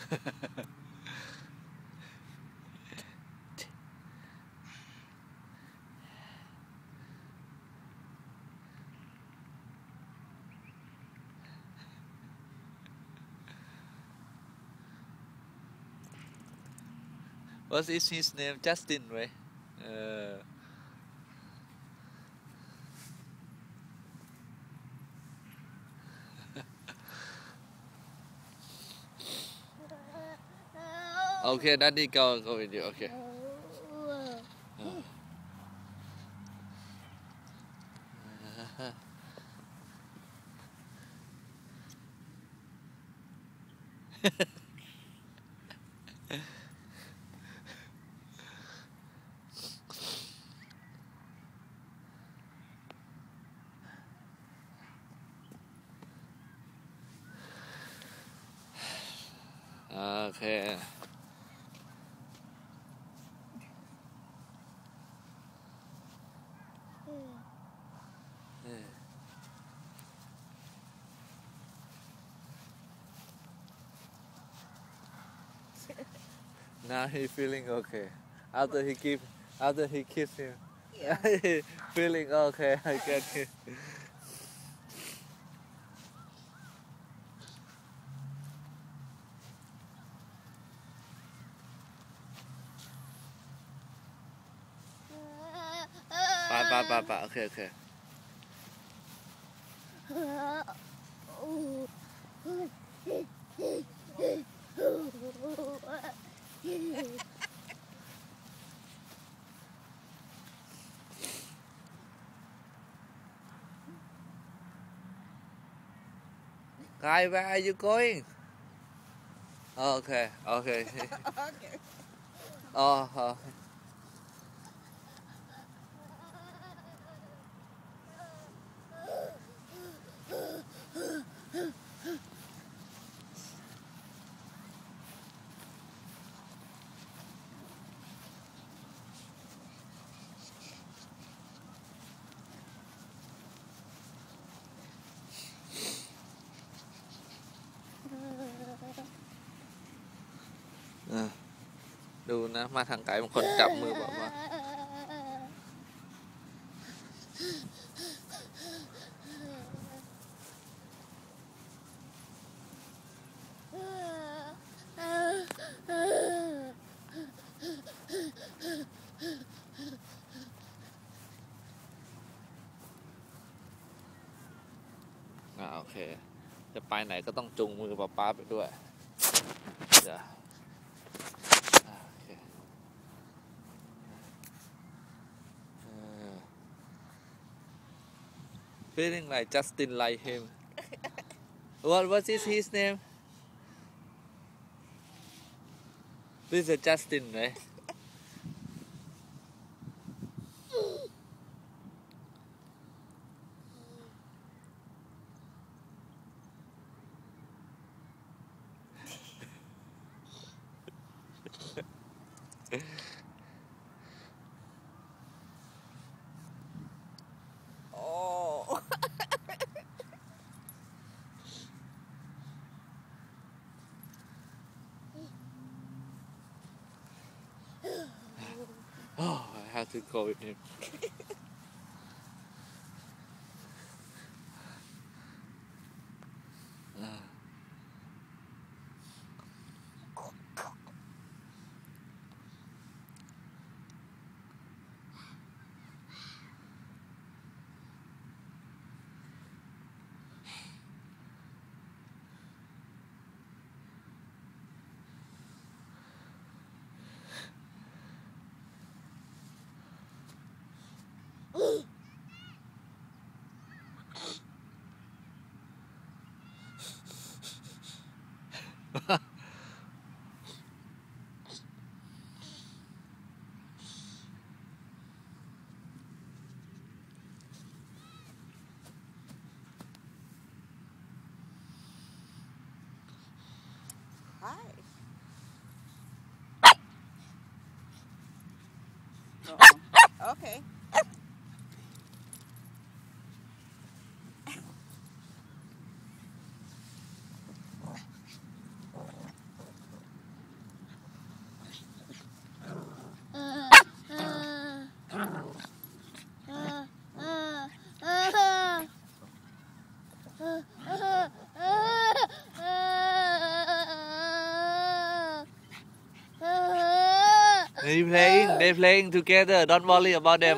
What is his name? Justin, right? Uh, okay, Daddy, go with you. Okay. Okay. Now he feeling okay. After he kiss him, Yeah. he feeling okay. I get it. Bye. Okay. Guy, where are you going? Okay. Okay. Oh.ดูนะมาทางไกลบางคนจับมือบอกว่า โอเคจะไปไหนก็ต้องจุงมือป๊าไปด้วยเดี๋ยวโอเคfeeling like Justin like him what is his name this is Justin right Oh. oh I have to go with him Hi. Okay. They playing together. Don't worry about them.